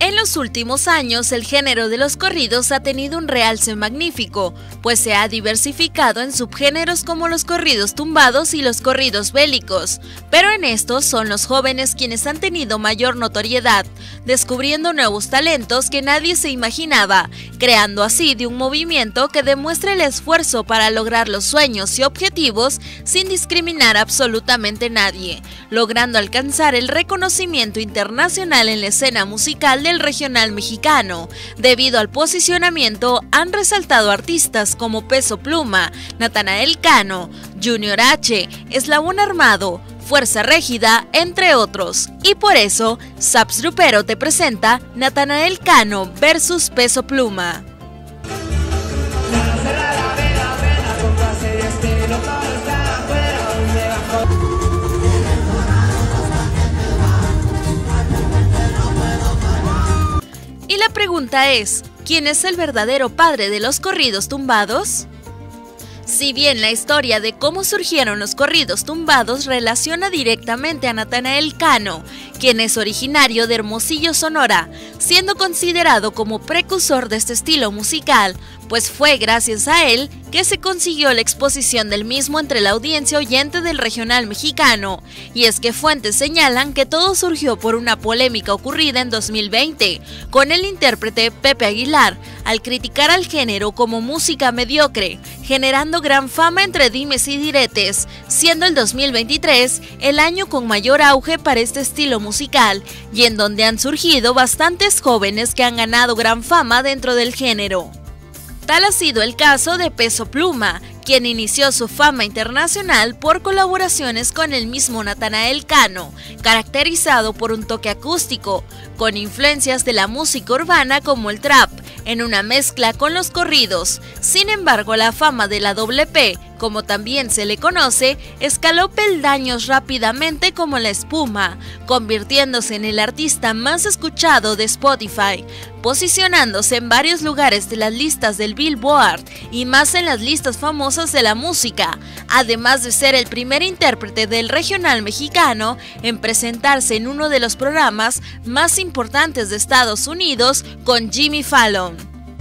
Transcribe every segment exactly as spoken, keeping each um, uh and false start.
En los últimos años, el género de los corridos ha tenido un realce magnífico, pues se ha diversificado en subgéneros como los corridos tumbados y los corridos bélicos, pero en estos son los jóvenes quienes han tenido mayor notoriedad, descubriendo nuevos talentos que nadie se imaginaba, creando así de un movimiento que demuestra el esfuerzo para lograr los sueños y objetivos sin discriminar a absolutamente nadie, logrando alcanzar el reconocimiento internacional en la escena musical del regional mexicano. Debido al posicionamiento, han resaltado artistas como Peso Pluma, Natanael Cano, Junior H, Eslabón Armado, Fuerza Régida, entre otros. Y por eso, Saps Grupero te presenta Natanael Cano versus Peso Pluma. Y la pregunta es, ¿quién es el verdadero padre de los corridos tumbados? Si bien la historia de cómo surgieron los corridos tumbados relaciona directamente a Natanael Cano, quien es originario de Hermosillo, Sonora, siendo considerado como precursor de este estilo musical, pues fue gracias a él que se consiguió la exposición del mismo entre la audiencia oyente del regional mexicano, y es que fuentes señalan que todo surgió por una polémica ocurrida en dos mil veinte, con el intérprete Pepe Aguilar, al criticar al género como música mediocre, generando gran fama entre dimes y diretes, siendo el dos mil veintitrés el año con mayor auge para este estilo musical, y en donde han surgido bastantes jóvenes que han ganado gran fama dentro del género. Tal ha sido el caso de Peso Pluma, quien inició su fama internacional por colaboraciones con el mismo Natanael Cano, caracterizado por un toque acústico, con influencias de la música urbana como el trap, en una mezcla con los corridos. Sin embargo, la fama de la doble P, como también se le conoce, escaló peldaños rápidamente como la espuma, convirtiéndose en el artista más escuchado de Spotify, posicionándose en varios lugares de las listas del Billboard y más en las listas famosas de la música, además de ser el primer intérprete del regional mexicano en presentarse en uno de los programas más importantes de Estados Unidos con Jimmy Fallon.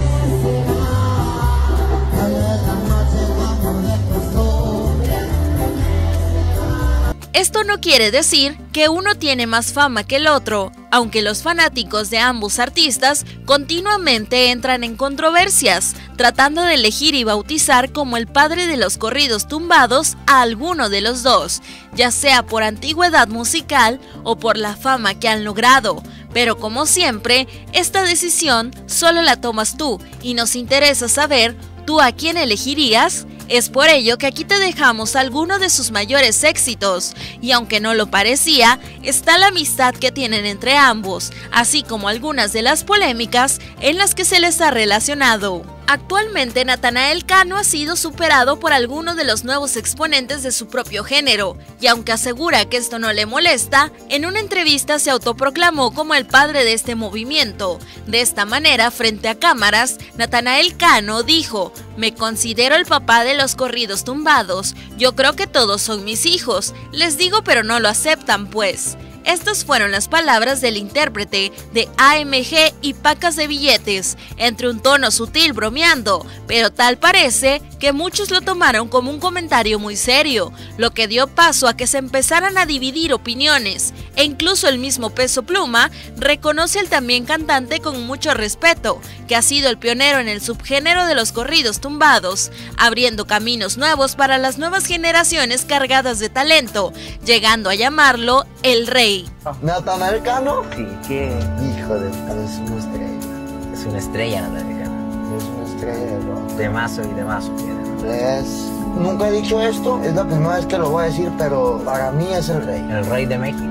Esto no quiere decir que uno tiene más fama que el otro, aunque los fanáticos de ambos artistas continuamente entran en controversias, tratando de elegir y bautizar como el padre de los corridos tumbados a alguno de los dos, ya sea por antigüedad musical o por la fama que han logrado. Pero como siempre, esta decisión solo la tomas tú y nos interesa saber, ¿tú a quién elegirías? Es por ello que aquí te dejamos algunos de sus mayores éxitos, y aunque no lo parecía, está la amistad que tienen entre ambos, así como algunas de las polémicas en las que se les ha relacionado. Actualmente, Natanael Cano ha sido superado por algunos de los nuevos exponentes de su propio género, y aunque asegura que esto no le molesta, en una entrevista se autoproclamó como el padre de este movimiento. De esta manera, frente a cámaras, Natanael Cano dijo: "Me considero el papá de los corridos tumbados, yo creo que todos son mis hijos, les digo pero no lo aceptan pues". Estas fueron las palabras del intérprete de A M G y Pacas de Billetes, entre un tono sutil bromeando, pero tal parece que muchos lo tomaron como un comentario muy serio, lo que dio paso a que se empezaran a dividir opiniones, e incluso el mismo Peso Pluma reconoce al también cantante con mucho respeto, que ha sido el pionero en el subgénero de los corridos tumbados, abriendo caminos nuevos para las nuevas generaciones cargadas de talento, llegando a llamarlo el rey. ¿Natanael Cano? Sí, que Hijo de puta, es una estrella. es una estrella Natanael Cano. Es una estrella, bro. De mazo y de mazo tiene, ¿no? Es... Nunca he dicho esto, es la primera vez que lo voy a decir, pero para mí es el rey. El rey de México.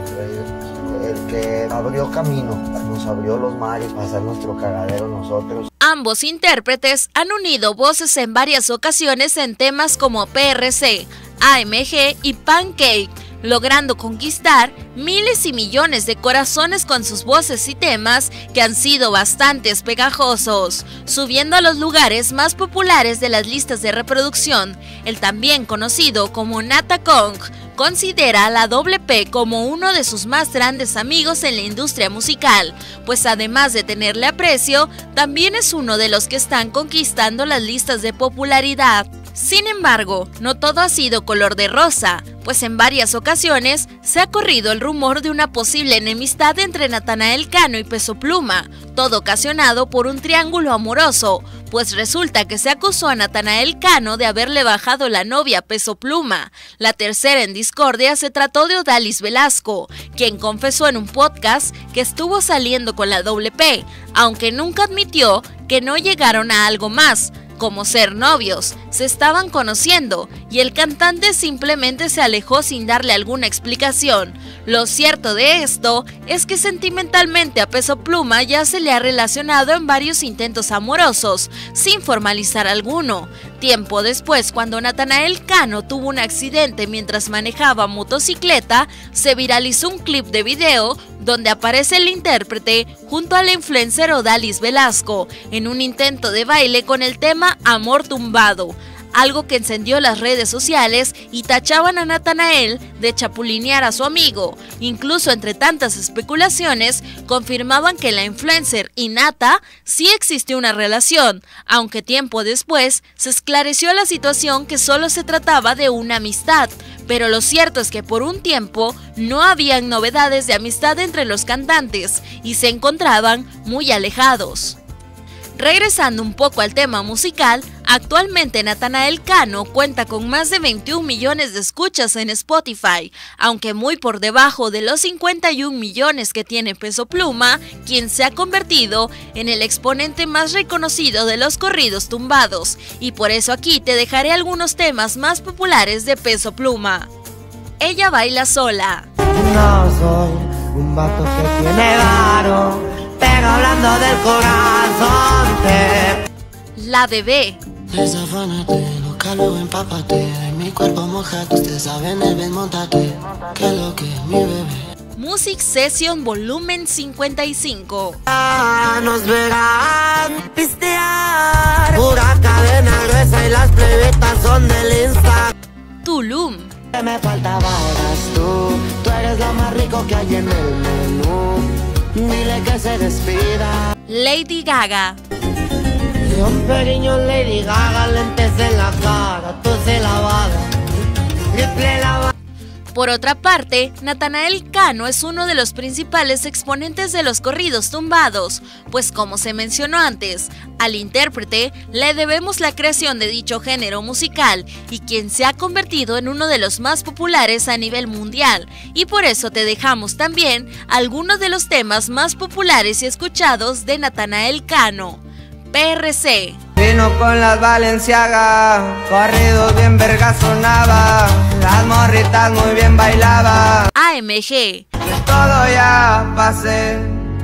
El, el que abrió camino, nos abrió los mares para hacer nuestro cagadero nosotros. Ambos intérpretes han unido voces en varias ocasiones en temas como P R C, A M G y Pancake, logrando conquistar miles y millones de corazones con sus voces y temas que han sido bastante pegajosos, subiendo a los lugares más populares de las listas de reproducción. El también conocido como Nata Kong considera a la Doble P como uno de sus más grandes amigos en la industria musical, pues además de tenerle aprecio, también es uno de los que están conquistando las listas de popularidad. Sin embargo, no todo ha sido color de rosa, pues en varias ocasiones se ha corrido el rumor de una posible enemistad entre Natanael Cano y Peso Pluma, todo ocasionado por un triángulo amoroso, pues resulta que se acusó a Natanael Cano de haberle bajado la novia a Peso Pluma. La tercera en discordia se trató de Odalis Velasco, quien confesó en un podcast que estuvo saliendo con la Doble P, aunque nunca admitió que no llegaron a algo más, como ser novios. Se estaban conociendo y el cantante simplemente se alejó sin darle alguna explicación. Lo cierto de esto es que sentimentalmente a Peso Pluma ya se le ha relacionado en varios intentos amorosos, sin formalizar alguno. Tiempo después, cuando Natanael Cano tuvo un accidente mientras manejaba motocicleta, se viralizó un clip de video donde aparece el intérprete junto a la influencer Odalis Velasco en un intento de baile con el tema Amor Tumbado, algo que encendió las redes sociales y tachaban a Natanael de chapulinear a su amigo. Incluso entre tantas especulaciones, confirmaban que la influencer y Nata sí existió una relación, aunque tiempo después se esclareció la situación que solo se trataba de una amistad. Pero lo cierto es que por un tiempo no habían novedades de amistad entre los cantantes y se encontraban muy alejados. Regresando un poco al tema musical, actualmente Natanael Cano cuenta con más de veintiún millones de escuchas en Spotify, aunque muy por debajo de los cincuenta y un millones que tiene Peso Pluma, quien se ha convertido en el exponente más reconocido de los corridos tumbados, y por eso aquí te dejaré algunos temas más populares de Peso Pluma. Ella baila sola. No soy un vato que tiene varo, pero hablando del corazón te... La Bebé. Desafánate, loca, luego empápate, en mi cuerpo mojate, ustedes saben el ven, montate, que lo que es mi bebé. Music Session Volumen cincuenta y cinco. Ah, nos verán pistear, pura cadena gruesa y las plebitas son del Insta. Tulum. Que me faltaba eras tú, tú eres lo más rico que hay en el menú. Dile que se despida. Lady Gaga. Yo pequeño Lady Gaga, lentes en la cara, tos lavada, triple lavada. Por otra parte, Natanael Cano es uno de los principales exponentes de los corridos tumbados, pues como se mencionó antes, al intérprete le debemos la creación de dicho género musical y quien se ha convertido en uno de los más populares a nivel mundial, y por eso te dejamos también algunos de los temas más populares y escuchados de Natanael Cano. P R C. Vino con las Balenciaga, corridos bien verga sonaba, las morritas muy bien bailaba. A M G. Todo ya pasé,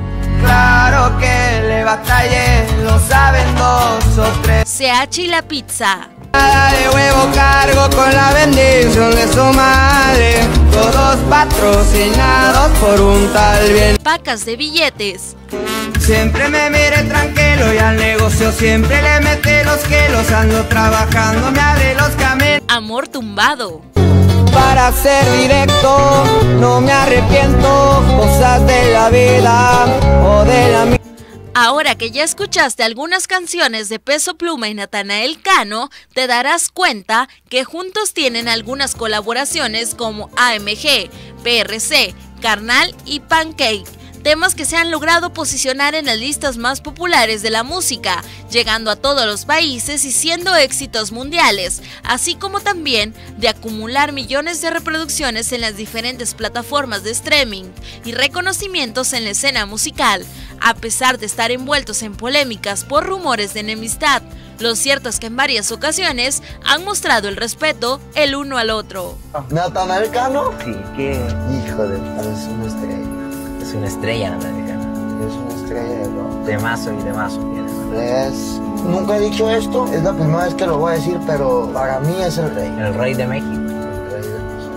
claro que le batallé, lo saben dos o tres. C H y la Pizza. Nada de huevo cargo con la bendición de su madre, todos patrocinados por un tal bien. Pacas de billetes. Siempre me mire tranquilo y al negocio siempre le mete los kilos, ando trabajando, me abre los caminos. Amor Tumbado. Para ser directo, no me arrepiento, cosas de la vida o de la... Ahora que ya escuchaste algunas canciones de Peso Pluma y Natanael Cano, te darás cuenta que juntos tienen algunas colaboraciones como A M G, P R C, Carnal y Pancake. Temas que se han logrado posicionar en las listas más populares de la música, llegando a todos los países y siendo éxitos mundiales, así como también de acumular millones de reproducciones en las diferentes plataformas de streaming y reconocimientos en la escena musical, a pesar de estar envueltos en polémicas por rumores de enemistad. Lo cierto es que en varias ocasiones han mostrado el respeto el uno al otro. ¿Natanael Cano? Sí, que Hijo de... es una estrella. es una estrella Natanael Cano. Es una estrella de rock. De mazo y de mazo tiene, ¿no? Es... Nunca he dicho esto, es la primera vez que lo voy a decir, pero para mí es el rey. El rey de México. El rey de- el-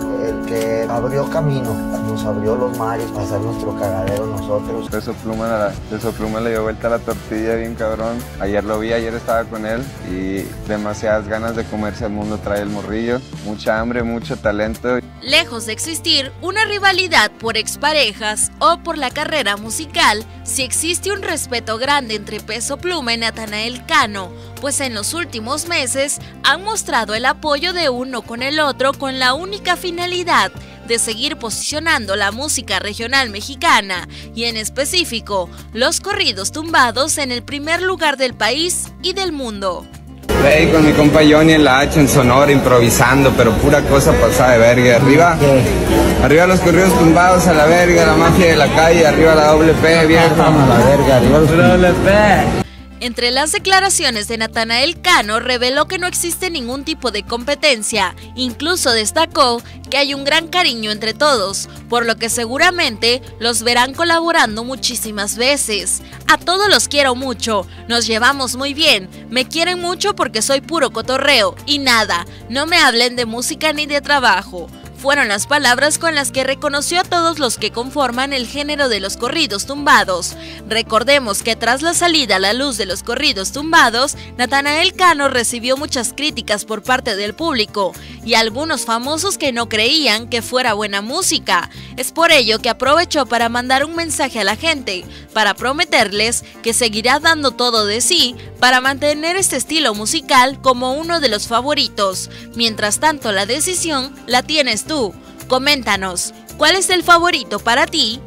que abrió camino, nos abrió los mares para hacer nuestro cagadero nosotros. Peso Pluma, Peso Pluma le dio vuelta a la tortilla bien cabrón. Ayer lo vi, ayer estaba con él y demasiadas ganas de comerse al mundo trae el morrillo. Mucha hambre, mucho talento. Lejos de existir una rivalidad por exparejas o por la carrera musical, sí existe un respeto grande entre Peso Pluma y Natanael Cano, pues en los últimos meses han mostrado el apoyo de uno con el otro con la única finalidad de seguir posicionando la música regional mexicana y en específico los corridos tumbados en el primer lugar del país y del mundo. Hey, con mi compa Johnny en la H en Sonora improvisando, pero pura cosa pasada de verga. Arriba, arriba los corridos tumbados, a la verga, la mafia de la calle, arriba la doble P, viejo. A la verga, arriba los doble P. Entre las declaraciones de Natanael Cano reveló que no existe ningún tipo de competencia, incluso destacó que hay un gran cariño entre todos, por lo que seguramente los verán colaborando muchísimas veces. A todos los quiero mucho, nos llevamos muy bien, me quieren mucho porque soy puro cotorreo y nada, no me hablen de música ni de trabajo. Fueron las palabras con las que reconoció a todos los que conforman el género de los corridos tumbados. Recordemos que tras la salida a la luz de los corridos tumbados, Natanael Cano recibió muchas críticas por parte del público y algunos famosos que no creían que fuera buena música. Es por ello que aprovechó para mandar un mensaje a la gente, para prometerles que seguirá dando todo de sí para mantener este estilo musical como uno de los favoritos. Mientras tanto, la decisión la tienes tú. Coméntanos, ¿cuál es el favorito para ti?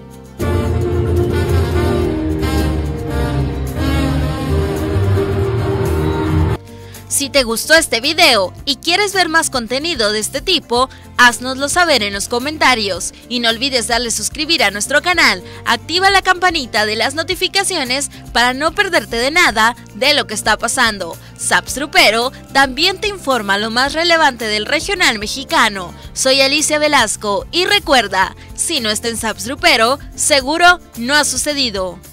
Si te gustó este video y quieres ver más contenido de este tipo, haznoslo saber en los comentarios y no olvides darle suscribir a nuestro canal, activa la campanita de las notificaciones para no perderte de nada de lo que está pasando. Sapstrupero también te informa lo más relevante del regional mexicano. Soy Alicia Velasco y recuerda, si no está en Sapstrupero, seguro no ha sucedido.